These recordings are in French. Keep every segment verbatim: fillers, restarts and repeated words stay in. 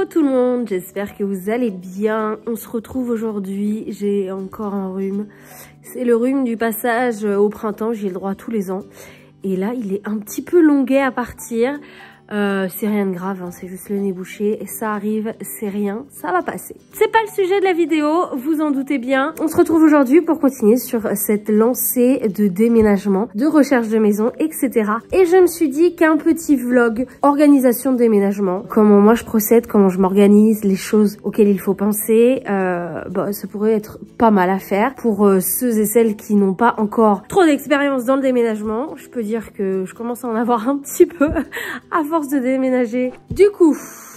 Hello tout le monde, j'espère que vous allez bien. On se retrouve aujourd'hui, j'ai encore un rhume. C'est le rhume du passage au printemps, j'y ai le droit tous les ans. Et là, il est un petit peu longuet à partir. Euh, c'est rien de grave, hein, c'est juste le nez bouché et ça arrive, c'est rien, ça va passer. C'est pas le sujet de la vidéo, vous en doutez bien. On se retrouve aujourd'hui pour continuer sur cette lancée de déménagement, de recherche de maison, et cetera. Et je me suis dit qu'un petit vlog organisation de déménagement, comment moi je procède, comment je m'organise, les choses auxquelles il faut penser, euh, bah, ça pourrait être pas mal à faire pour euh, ceux et celles qui n'ont pas encore trop d'expérience dans le déménagement. Je peux dire que je commence à en avoir un petit peu à force de déménager. Du coup,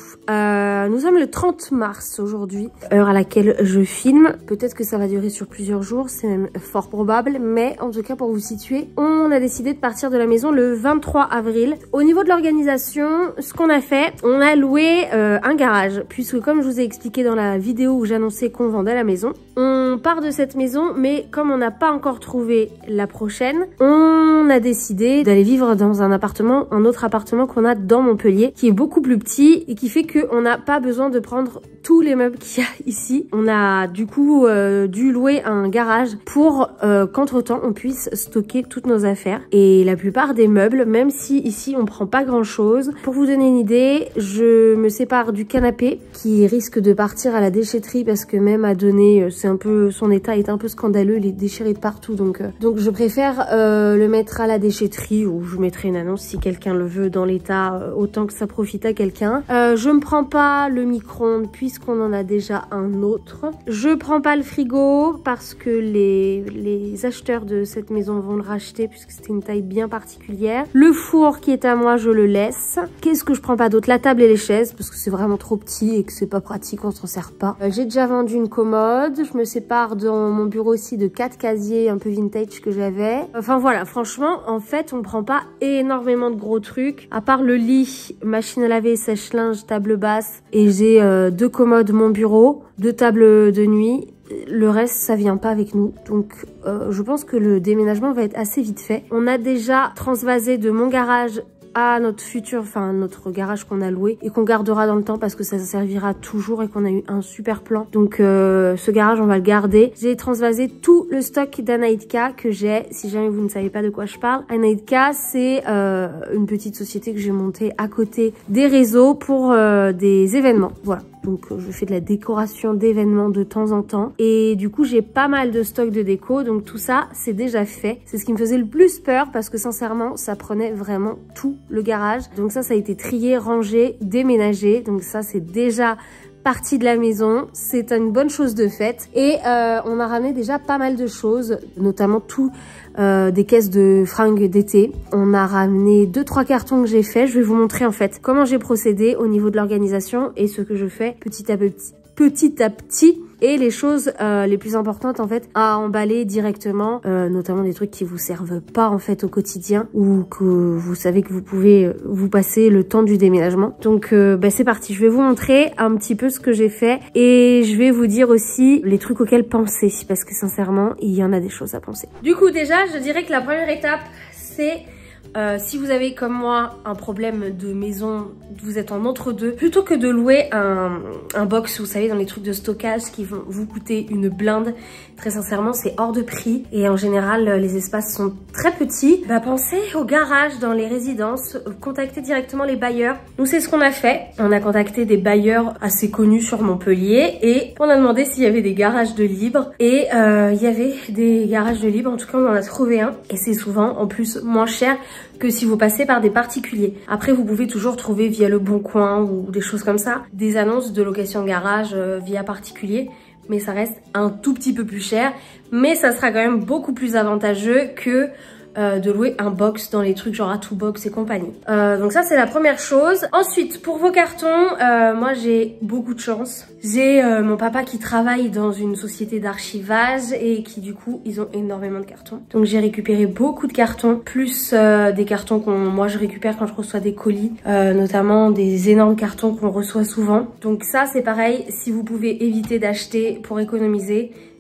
euh, nous sommes le trente mars aujourd'hui, heure à laquelle je filme. Peut-être que ça va durer sur plusieurs jours, c'est même fort probable, mais en tout cas pour vous situer, on a décidé de partir de la maison le vingt-trois avril. Au niveau de l'organisation, ce qu'on a fait, on a loué euh, un garage, puisque comme je vous ai expliqué dans la vidéo où j'annonçais qu'on vendait la maison, on part de cette maison, mais comme on n'a pas encore trouvé la prochaine, on a décidé d'aller vivre dans un appartement, un autre appartement qu'on a dans Montpellier, qui est beaucoup plus petit et qui fait que on n'a pas besoin de prendre tous les meubles qu'il y a ici. On a du coup euh, dû louer un garage pour euh, qu'entre temps on puisse stocker toutes nos affaires. Et la plupart des meubles, même si ici on prend pas grand chose, pour vous donner une idée, je me sépare du canapé qui risque de partir à la déchetterie parce que même à donner, c'est un peu, son état est un peu scandaleux, il est déchiré de partout. Donc, euh, donc je préfère euh, le mettre à la déchetterie, ou je mettrai une annonce si quelqu'un le veut dans l'état, euh, autant que ça profite à quelqu'un. Euh, je me prends pas le micro-ondes puisqu'on en a déjà un autre. Je prends pas le frigo parce que les, les acheteurs de cette maison vont le racheter puisque c'était une taille bien particulière. Le four qui est à moi, je le laisse. Qu'est-ce que je prends pas d'autre? La table et les chaises parce que c'est vraiment trop petit et que c'est pas pratique, on s'en sert pas. Euh, J'ai déjà vendu une commode. Je me sépare dans mon bureau aussi de quatre casiers un peu vintage que j'avais. Enfin voilà, franchement, en fait, on prend pas énormément de gros trucs. À part le lit, machine à laver, sèche-linge, table basse, et j'ai euh, deux commodes, mon bureau, deux tables de nuit. Le reste, ça vient pas avec nous. Donc, euh, je pense que le déménagement va être assez vite fait. On a déjà transvasé de mon garage à notre futur, enfin notre garage qu'on a loué et qu'on gardera dans le temps parce que ça servira toujours et qu'on a eu un super plan. Donc euh, ce garage on va le garder. J'ai transvasé tout le stock d'Anaïtka que j'ai, si jamais vous ne savez pas de quoi je parle. Anaïtka, c'est euh, une petite société que j'ai montée à côté des réseaux pour euh, des événements. Voilà. Donc je fais de la décoration d'événements de temps en temps. Et du coup j'ai pas mal de stock de déco. Donc tout ça c'est déjà fait. C'est ce qui me faisait le plus peur parce que sincèrement ça prenait vraiment tout le garage. Donc ça ça a été trié, rangé, déménagé. Donc ça c'est déjà partie de la maison, c'est une bonne chose de faite. Et euh, on a ramené déjà pas mal de choses, notamment tout euh, des caisses de fringues d'été. On a ramené deux trois cartons que j'ai fait. Je vais vous montrer en fait comment j'ai procédé au niveau de l'organisation et ce que je fais petit à petit, petit à petit. Et les choses euh, les plus importantes en fait à emballer directement, euh, notamment des trucs qui vous servent pas en fait au quotidien ou que vous savez que vous pouvez vous passer le temps du déménagement. Donc euh, bah, c'est parti, je vais vous montrer un petit peu ce que j'ai fait et je vais vous dire aussi les trucs auxquels penser parce que sincèrement il y en a des choses à penser. Du coup déjà je dirais que la première étape c'est Euh, si vous avez comme moi un problème de maison, vous êtes en entre-deux, plutôt que de louer un, un box, vous savez, dans les trucs de stockage qui vont vous coûter une blinde, très sincèrement c'est hors de prix et en général les espaces sont très petits, bah pensez au garage dans les résidences, contactez directement les bailleurs. Nous c'est ce qu'on a fait, on a contacté des bailleurs assez connus sur Montpellier et on a demandé s'il y avait des garages de libre et euh, il y avait des garages de libre, en tout cas on en a trouvé un et c'est souvent en plus moins cher que si vous passez par des particuliers. Après vous pouvez toujours trouver via le Bon Coin ou des choses comme ça des annonces de location de garage euh, via particulier, mais ça reste un tout petit peu plus cher, mais ça sera quand même beaucoup plus avantageux que Euh, de louer un box dans les trucs genre à tout box et compagnie. Euh, donc ça c'est la première chose. Ensuite pour vos cartons, euh, moi j'ai beaucoup de chance. J'ai euh, mon papa qui travaille dans une société d'archivage et qui du coup ils ont énormément de cartons. Donc j'ai récupéré beaucoup de cartons, plus euh, des cartons qu'on moi je récupère quand je reçois des colis, euh, notamment des énormes cartons qu'on reçoit souvent. Donc ça c'est pareil, si vous pouvez éviter d'acheter pour économiser,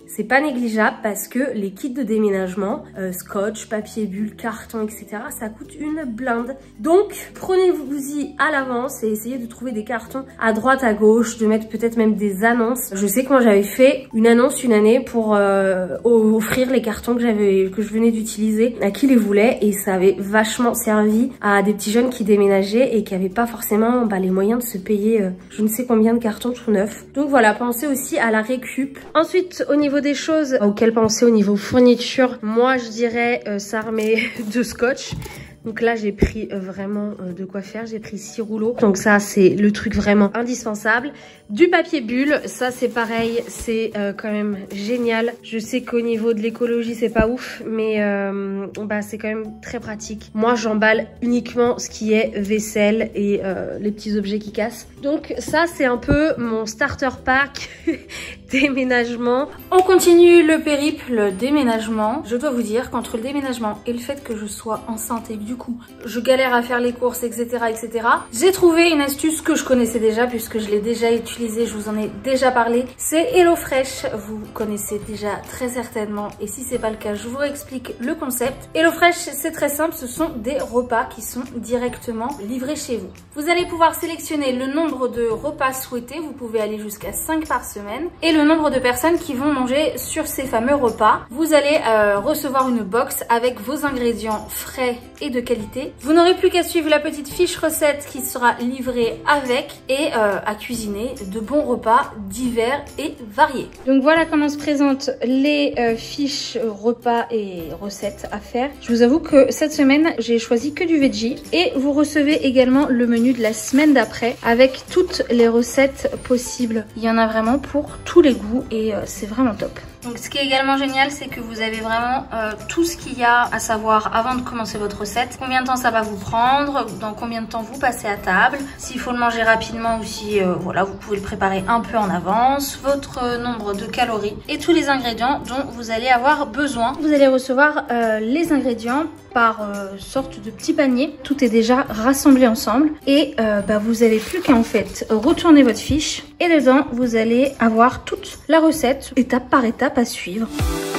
c'est pas négligeable parce que les kits de déménagement, euh, scotch, papier bulle, carton, et cetera, ça coûte une blinde. Donc, prenez-vous-y à l'avance et essayez de trouver des cartons à droite, à gauche, de mettre peut-être même des annonces. Je sais que moi, j'avais fait une annonce une année pour euh, offrir les cartons que j'avais, que je venais d'utiliser à qui les voulait, et ça avait vachement servi à des petits jeunes qui déménageaient et qui n'avaient pas forcément bah, les moyens de se payer euh, je ne sais combien de cartons tout neufs. Donc voilà, pensez aussi à la récup. Ensuite, au niveau des choses auxquelles penser au niveau fourniture, moi je dirais euh, s'armer de scotch. Donc là, j'ai pris euh, vraiment euh, de quoi faire. J'ai pris six rouleaux. Donc ça, c'est le truc vraiment indispensable. Du papier bulle, ça c'est pareil. C'est euh, quand même génial. Je sais qu'au niveau de l'écologie, c'est pas ouf. Mais euh, bah, c'est quand même très pratique. Moi, j'emballe uniquement ce qui est vaisselle et euh, les petits objets qui cassent. Donc ça, c'est un peu mon starter pack déménagement. On continue le périple déménagement. Je dois vous dire qu'entre le déménagement et le fait que je sois enceinte et que du coup je galère à faire les courses, etc, etc, j'ai trouvé une astuce que je connaissais déjà puisque je l'ai déjà utilisée, je vous en ai déjà parlé. C'est HelloFresh, vous connaissez déjà très certainement, et si c'est pas le cas, je vous réexplique le concept. HelloFresh, c'est très simple, ce sont des repas qui sont directement livrés chez vous. Vous allez pouvoir sélectionner le nombre de repas souhaités, vous pouvez aller jusqu'à cinq par semaine, et le nombre de personnes qui vont manger sur ces fameux repas. Vous allez euh, recevoir une box avec vos ingrédients frais et de qualité. Vous n'aurez plus qu'à suivre la petite fiche recette qui sera livrée avec et euh, à cuisiner de bons repas divers et variés. Donc voilà comment se présentent les euh, fiches repas et recettes à faire. Je vous avoue que cette semaine, j'ai choisi que du veggie, et vous recevez également le menu de la semaine d'après avec toutes les recettes possibles. Il y en a vraiment pour tous les goûts et euh, c'est vraiment top. Donc ce qui est également génial, c'est que vous avez vraiment euh, tout ce qu'il y a à savoir avant de commencer votre recette. Combien de temps ça va vous prendre, dans combien de temps vous passez à table, s'il faut le manger rapidement ou si euh, voilà, vous pouvez le préparer un peu en avance, votre euh, nombre de calories et tous les ingrédients dont vous allez avoir besoin. Vous allez recevoir euh, les ingrédients par euh, sorte de petit panier. Tout est déjà rassemblé ensemble et euh, bah, vous n'avez plus qu'à en fait retourner votre fiche, et dedans vous allez avoir toute la recette étape par étape à suivre.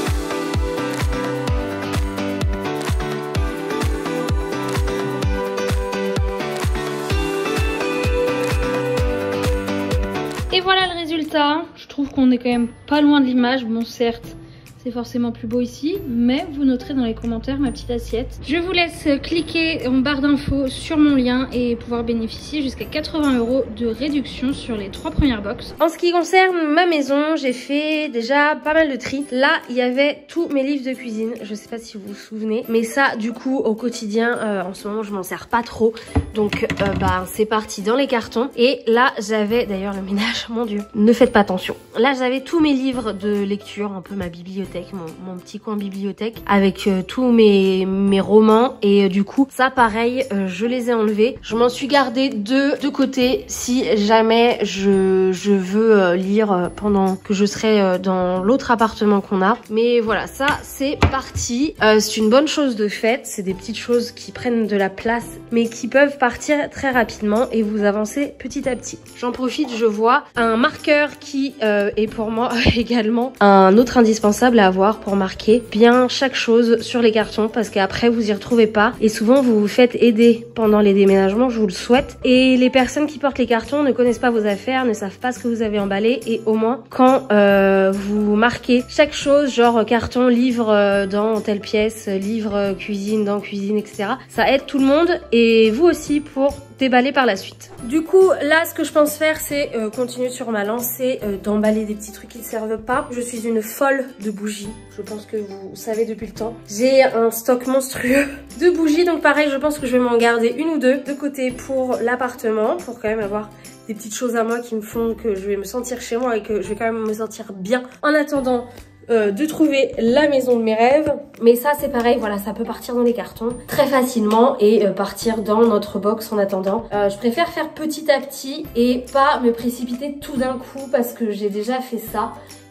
Et voilà le résultat. Je trouve qu'on est quand même pas loin de l'image. Bon, certes, c'est forcément plus beau ici, mais vous noterez dans les commentaires ma petite assiette. Je vous laisse cliquer en barre d'infos sur mon lien et pouvoir bénéficier jusqu'à quatre-vingts euros de réduction sur les trois premières box. En ce qui concerne ma maison, j'ai fait déjà pas mal de tri. Là, il y avait tous mes livres de cuisine. Je sais pas si vous vous souvenez, mais ça, du coup, au quotidien, euh, en ce moment, je m'en sers pas trop. Donc, euh, bah, c'est parti dans les cartons. Et là, j'avais, d'ailleurs, le ménage, mon Dieu, ne faites pas attention. Là, j'avais tous mes livres de lecture, un peu ma bibliothèque. Mon, mon petit coin bibliothèque avec euh, tous mes, mes romans, et euh, du coup ça pareil euh, je les ai enlevés. Je m'en suis gardé deux de côté si jamais je, je veux euh, lire euh, pendant que je serai euh, dans l'autre appartement qu'on a. Mais voilà, ça c'est parti. Euh, c'est une bonne chose de fait, c'est des petites choses qui prennent de la place mais qui peuvent partir très rapidement et vous avancez petit à petit. J'en profite, je vois un marqueur qui euh, est pour moi également un autre indispensable à avoir pour marquer bien chaque chose sur les cartons, parce qu'après vous y retrouvez pas et souvent vous vous faites aider pendant les déménagements, je vous le souhaite, et les personnes qui portent les cartons ne connaissent pas vos affaires, ne savent pas ce que vous avez emballé, et au moins quand euh, vous marquez chaque chose, genre carton, livre euh, dans telle pièce, livre euh, cuisine dans cuisine, et cetera, ça aide tout le monde et vous aussi pour déballer par la suite. Du coup, là, ce que je pense faire, c'est euh, continuer sur ma lancée euh, d'emballer des petits trucs qui ne servent pas. Je suis une folle de bougies. Je pense que vous savez depuis le temps. J'ai un stock monstrueux de bougies. Donc pareil, je pense que je vais m'en garder une ou deux de côté pour l'appartement, pour quand même avoir des petites choses à moi qui me font que je vais me sentir chez moi et que je vais quand même me sentir bien en attendant Euh, de trouver la maison de mes rêves. Mais ça c'est pareil, voilà, ça peut partir dans les cartons très facilement et euh, partir dans notre box en attendant. Euh, je préfère faire petit à petit et pas me précipiter tout d'un coup parce que j'ai déjà fait ça.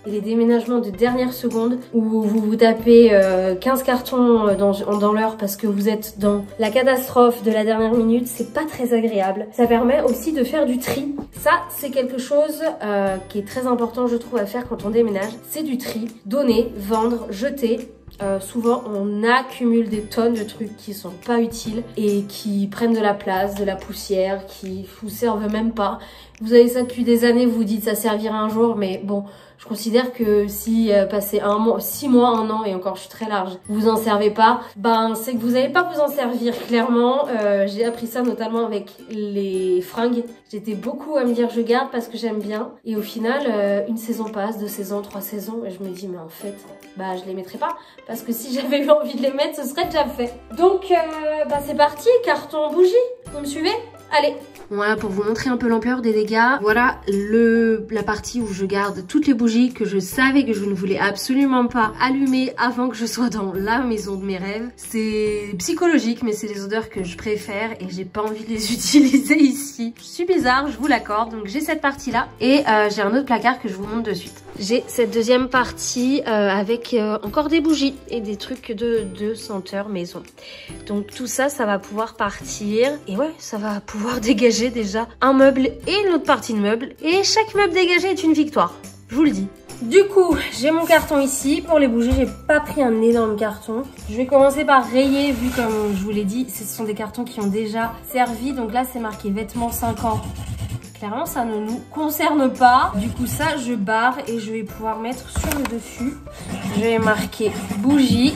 et les déménagements de dernière seconde où vous vous tapez euh, quinze cartons dans, dans l'heure parce que vous êtes dans la catastrophe de la dernière minute, c'est pas très agréable. Ça permet aussi de faire du tri. Ça, c'est quelque chose euh, qui est très important, je trouve, à faire quand on déménage. C'est du tri. Donner, vendre, jeter. Euh, souvent on accumule des tonnes de trucs qui sont pas utiles et qui prennent de la place, de la poussière, qui vous servent même pas. Vous avez ça depuis des années, vous vous dites ça servira un jour, mais bon, je considère que si euh, passé un mois, six mois, un an, et encore je suis très large, vous en servez pas, ben c'est que vous n'allez pas vous en servir clairement. Euh, j'ai appris ça notamment avec les fringues. J'étais beaucoup à me dire je garde parce que j'aime bien, et au final euh, une saison passe, deux saisons, trois saisons, et je me dis mais en fait bah je les mettrai pas parce que si j'avais eu envie de les mettre ce serait déjà fait. Donc euh, bah c'est parti, carton bougie, vous me suivez? Allez. Voilà, pour vous montrer un peu l'ampleur des dégâts, voilà le, la partie où je garde toutes les bougies que je savais que je ne voulais absolument pas allumer avant que je sois dans la maison de mes rêves. C'est psychologique, mais c'est les odeurs que je préfère et j'ai pas envie de les utiliser ici. Je suis bizarre, je vous l'accorde, donc j'ai cette partie-là et euh, j'ai un autre placard que je vous montre de suite. J'ai cette deuxième partie euh, avec euh, encore des bougies et des trucs de, de senteur maison. Donc tout ça, ça va pouvoir partir et ouais, ça va pouvoir dégager déjà un meuble et une autre partie de meuble. Et chaque meuble dégagé est une victoire, je vous le dis. Du coup, j'ai mon carton ici. Pour les bougies, j'ai pas pris un énorme carton. Je vais commencer par rayer, vu comme je vous l'ai dit, ce sont des cartons qui ont déjà servi. Donc là, c'est marqué vêtements cinq ans. Clairement, ça ne nous concerne pas. Du coup, ça, je barre et je vais pouvoir mettre sur le dessus. Je vais marquer bougie.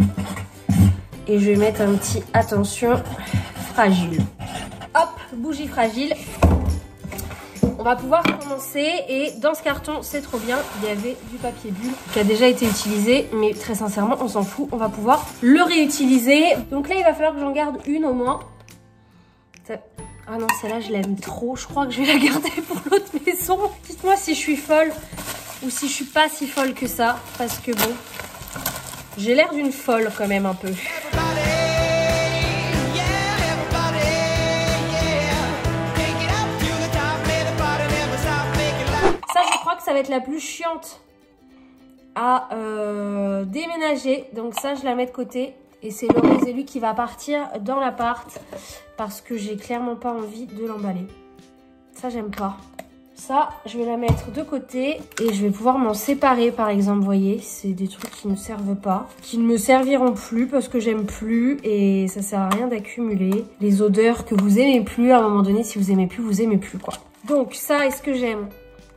Et je vais mettre un petit attention fragile. Hop, bougie fragile. On va pouvoir commencer. Et dans ce carton, c'est trop bien, il y avait du papier bulle qui a déjà été utilisé. Mais très sincèrement, on s'en fout. On va pouvoir le réutiliser. Donc là, il va falloir que j'en garde une au moins. Ça... Ah non, celle-là, je l'aime trop. Je crois que je vais la garder pour l'autre maison. Dites-moi si je suis folle ou si je suis pas si folle que ça. Parce que bon, j'ai l'air d'une folle quand même un peu. Ça, je crois que ça va être la plus chiante à euh, déménager. Donc ça, je la mets de côté. Et c'est Laurent Zélu qui va partir dans l'appart parce que j'ai clairement pas envie de l'emballer. Ça, j'aime pas. Ça, je vais la mettre de côté et je vais pouvoir m'en séparer, par exemple. Vous voyez, c'est des trucs qui ne servent pas, qui ne me serviront plus parce que j'aime plus et ça sert à rien d'accumuler les odeurs que vous aimez plus. À un moment donné, si vous aimez plus, vous aimez plus, quoi. Donc ça, est-ce que j'aime?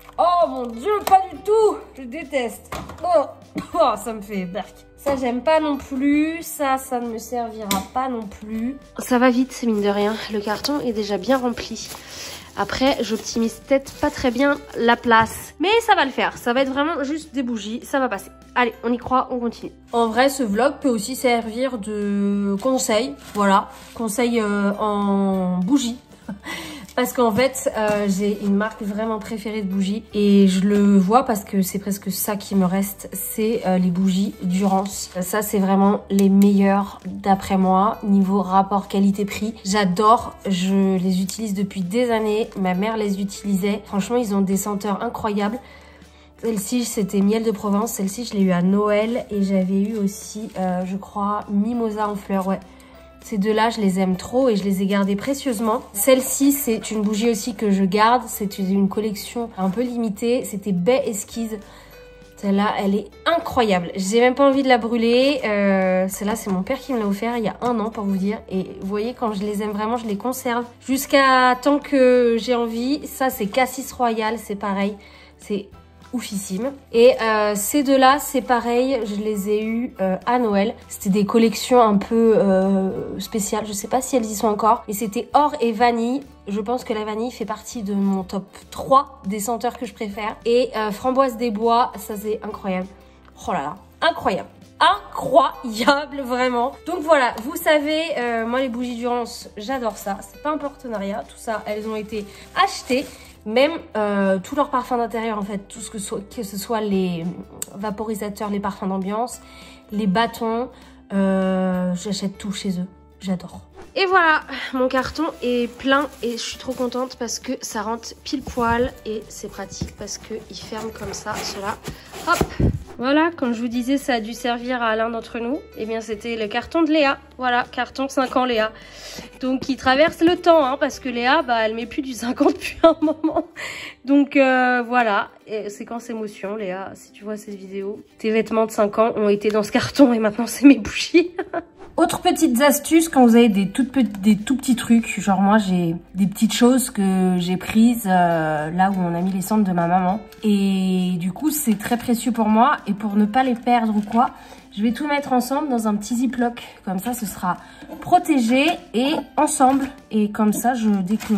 Oh mon Dieu, pas du tout. Je déteste. Oh, oh ça me fait berk. Ça, j'aime pas non plus. Ça, ça ne me servira pas non plus. Ça va vite, mine de rien. Le carton est déjà bien rempli. Après, j'optimise peut-être pas très bien la place. Mais ça va le faire. Ça va être vraiment juste des bougies. Ça va passer. Allez, on y croit, on continue. En vrai, ce vlog peut aussi servir de conseil. Voilà, conseil euh, en bougie. Parce qu'en fait, euh, j'ai une marque vraiment préférée de bougies et je le vois parce que c'est presque ça qui me reste, c'est euh, les bougies Durance. Ça, c'est vraiment les meilleures d'après moi, niveau rapport qualité-prix. J'adore, je les utilise depuis des années, ma mère les utilisait. Franchement, ils ont des senteurs incroyables. Celle-ci, c'était miel de Provence, celle-ci, je l'ai eu à Noël et j'avais eu aussi, euh, je crois, mimosa en fleurs, ouais. Ces deux-là, je les aime trop et je les ai gardées précieusement. Celle-ci, c'est une bougie aussi que je garde. C'est une collection un peu limitée. C'était Baie Esquisse. Celle-là, elle est incroyable. J'ai même pas envie de la brûler. Euh, Celle-là, c'est mon père qui me l'a offert il y a un an, pour vous dire. Et vous voyez, quand je les aime vraiment, je les conserve jusqu'à tant que j'ai envie. Ça, c'est Cassis Royal, c'est pareil. C'est oufissime. Et euh, ces deux-là, c'est pareil, je les ai eus euh, à Noël. C'était des collections un peu euh, spéciales, je sais pas si elles y sont encore, mais c'était or et vanille. Je pense que la vanille fait partie de mon top trois des senteurs que je préfère. Et euh, framboise des bois, ça c'est incroyable. Oh là là, incroyable. Incroyable, vraiment. Donc voilà, vous savez, euh, moi les bougies Durance, j'adore ça. C'est pas un partenariat, tout ça, elles ont été achetées. Même euh, tous leurs parfums d'intérieur, en fait, tout ce que, so que ce soit les vaporisateurs, les parfums d'ambiance, les bâtons, euh, j'achète tout chez eux. J'adore. Et voilà, mon carton est plein et je suis trop contente parce que ça rentre pile poil et c'est pratique parce qu'il ferme comme ça, cela. Hop! Voilà, comme je vous disais, ça a dû servir à l'un d'entre nous. Eh bien, c'était le carton de Léa. Voilà, carton cinq ans Léa. Donc, il traverse le temps, hein, parce que Léa, bah, elle met plus du cinq ans depuis un moment. Donc, euh, voilà. Et séquence émotion, Léa, si tu vois cette vidéo. Tes vêtements de cinq ans ont été dans ce carton et maintenant, c'est mes bougies. Autre petites astuces quand vous avez des, toutes petites, des tout petits trucs, genre moi j'ai des petites choses que j'ai prises euh, là où on a mis les cendres de ma maman et du coup c'est très précieux pour moi et pour ne pas les perdre ou quoi, je vais tout mettre ensemble dans un petit ziploc, comme ça ce sera protégé et ensemble et comme ça je, dès que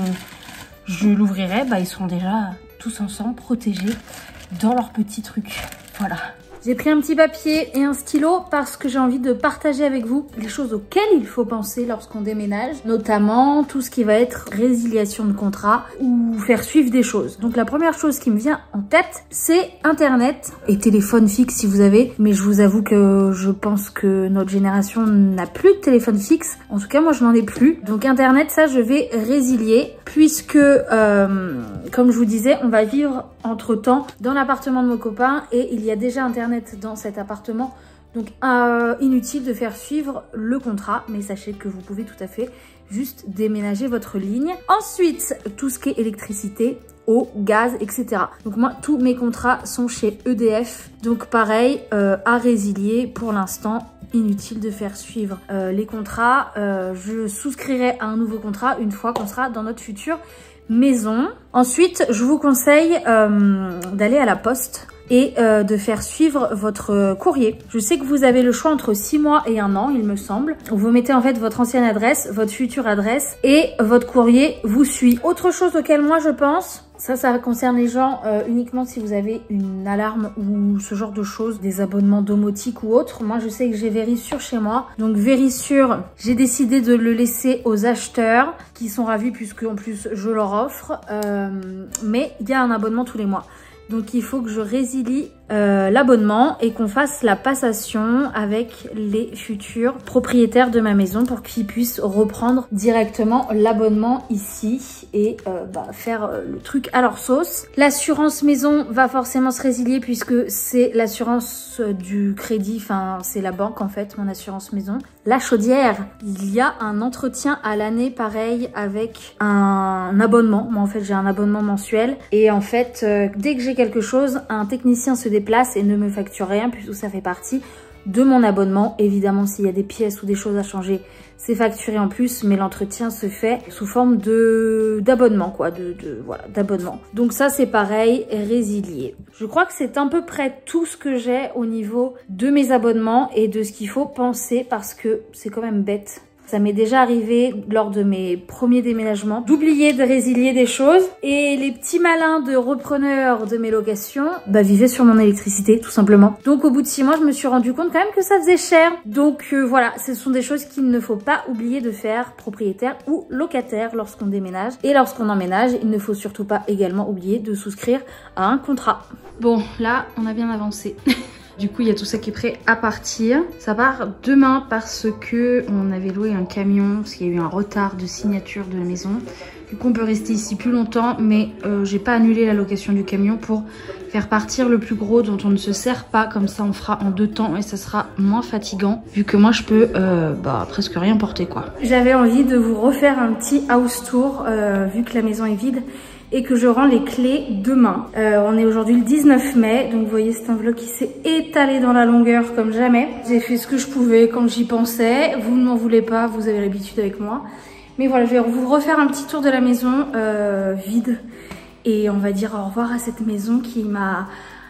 je l'ouvrirai, bah, ils seront déjà tous ensemble protégés dans leurs petits trucs, voilà. J'ai pris un petit papier et un stylo parce que j'ai envie de partager avec vous les choses auxquelles il faut penser lorsqu'on déménage, notamment tout ce qui va être résiliation de contrat ou faire suivre des choses. Donc la première chose qui me vient en tête, c'est Internet et téléphone fixe si vous avez, mais je vous avoue que je pense que notre génération n'a plus de téléphone fixe. En tout cas, moi je n'en ai plus. Donc Internet, ça je vais résilier puisque, euh, comme je vous disais, on va vivre entre-temps dans l'appartement de mon copain et il y a déjà Internet dans cet appartement, donc euh, inutile de faire suivre le contrat, mais sachez que vous pouvez tout à fait juste déménager votre ligne. Ensuite, tout ce qui est électricité, eau, gaz, et cetera. Donc moi, tous mes contrats sont chez E D F, donc pareil, euh, à résilier pour l'instant. Inutile de faire suivre euh, les contrats. Euh, je souscrirai à un nouveau contrat une fois qu'on sera dans notre future maison. Ensuite, je vous conseille euh, d'aller à la poste et euh, de faire suivre votre courrier. Je sais que vous avez le choix entre six mois et un an, il me semble. Vous mettez en fait votre ancienne adresse, votre future adresse et votre courrier vous suit. Autre chose auquel moi je pense, ça, ça concerne les gens euh, uniquement si vous avez une alarme ou ce genre de choses, des abonnements domotiques ou autres. Moi, je sais que j'ai Verisure chez moi. Donc, Verisure, j'ai décidé de le laisser aux acheteurs qui sont ravis puisque en plus, je leur offre. Euh, mais il y a un abonnement tous les mois. Donc, il faut que je résilie euh, l'abonnement et qu'on fasse la passation avec les futurs propriétaires de ma maison pour qu'ils puissent reprendre directement l'abonnement ici et euh, bah, faire euh, le truc à leur sauce. L'assurance maison va forcément se résilier puisque c'est l'assurance du crédit, enfin c'est la banque en fait, mon assurance maison. La chaudière, il y a un entretien à l'année pareil avec un abonnement. Moi en fait j'ai un abonnement mensuel et en fait euh, dès que j'ai quelque chose, un technicien se déplace et ne me facture rien puisque ça fait partie de mon abonnement. Évidemment, s'il y a des pièces ou des choses à changer, c'est facturé en plus, mais l'entretien se fait sous forme de d'abonnement, quoi, de, de voilà, d'abonnement. Donc ça, c'est pareil, résilié. Je crois que c'est à peu près tout ce que j'ai au niveau de mes abonnements et de ce qu'il faut penser parce que c'est quand même bête. Ça m'est déjà arrivé lors de mes premiers déménagements d'oublier de résilier des choses et les petits malins de repreneurs de mes locations bah, vivaient sur mon électricité tout simplement. Donc au bout de six mois, je me suis rendu compte quand même que ça faisait cher. Donc euh, voilà, ce sont des choses qu'il ne faut pas oublier de faire propriétaire ou locataire lorsqu'on déménage. Et lorsqu'on emménage, il ne faut surtout pas également oublier de souscrire à un contrat. Bon, là, on a bien avancé. Du coup, il y a tout ça qui est prêt à partir. Ça part demain parce que on avait loué un camion, parce qu'il y a eu un retard de signature de la maison. Du coup, on peut rester ici plus longtemps, mais euh, j'ai pas annulé la location du camion pour faire partir le plus gros dont on ne se sert pas. Comme ça, on fera en deux temps et ça sera moins fatigant, vu que moi, je peux euh, bah, presque rien porter, quoi. J'avais envie de vous refaire un petit house tour, euh, vu que la maison est vide. Et que je rends les clés demain. Euh, on est aujourd'hui le dix-neuf mai, donc vous voyez c'est un vlog qui s'est étalé dans la longueur comme jamais. J'ai fait ce que je pouvais quand j'y pensais, vous ne m'en voulez pas, vous avez l'habitude avec moi. Mais voilà, je vais vous refaire un petit tour de la maison euh, vide et on va dire au revoir à cette maison qui m'a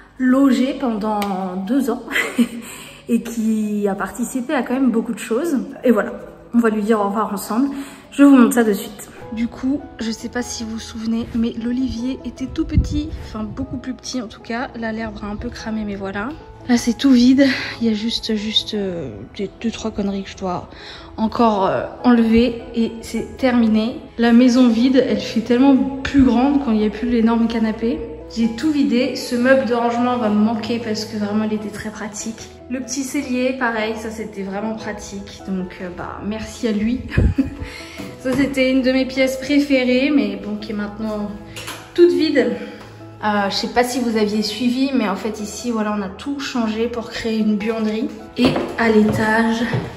logée pendant deux ans et qui a participé à quand même beaucoup de choses. Et voilà, on va lui dire au revoir ensemble. Je vous montre ça de suite. Du coup, je sais pas si vous vous souvenez, mais l'olivier était tout petit, enfin beaucoup plus petit en tout cas. Là, l'herbe a un peu cramé, mais voilà. Là, c'est tout vide. Il y a juste, juste euh, des deux, trois conneries que je dois encore euh, enlever et c'est terminé. La maison vide, elle fait tellement plus grande quand il n'y a plus l'énorme canapé. J'ai tout vidé. Ce meuble de rangement va me manquer parce que vraiment il était très pratique. Le petit cellier, pareil, ça c'était vraiment pratique. Donc euh, bah merci à lui. Ça c'était une de mes pièces préférées, mais bon, qui est maintenant toute vide. Euh, je sais pas si vous aviez suivi, mais en fait ici, voilà, on a tout changé pour créer une buanderie. Et à l'étage,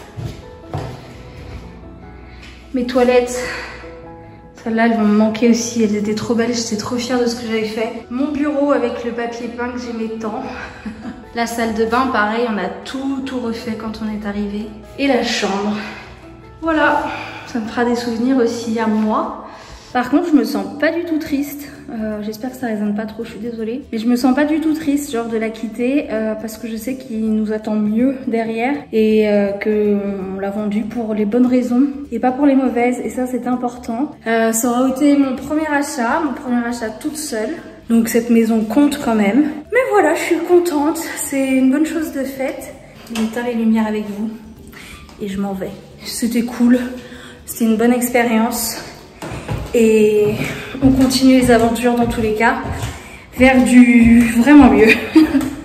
mes toilettes. Celles-là, elles vont me manquer aussi. Elles étaient trop belles. J'étais trop fière de ce que j'avais fait. Mon bureau avec le papier peint que j'aimais tant. La salle de bain, pareil, on a tout, tout refait quand on est arrivé. Et la chambre. Voilà, ça me fera des souvenirs aussi à moi. Par contre, je me sens pas du tout triste. Euh, J'espère que ça résonne pas trop, je suis désolée. Mais je me sens pas du tout triste, genre de la quitter, euh, parce que je sais qu'il nous attend mieux derrière et euh, qu'on l'a vendu pour les bonnes raisons et pas pour les mauvaises. Et ça, c'est important. Euh, ça aura été mon premier achat, mon premier achat toute seule. Donc cette maison compte quand même. Mais voilà, je suis contente. C'est une bonne chose de faite. J'éteins les lumières avec vous et je m'en vais. C'était cool. C'était une bonne expérience. Et on continue les aventures dans tous les cas vers du vraiment mieux.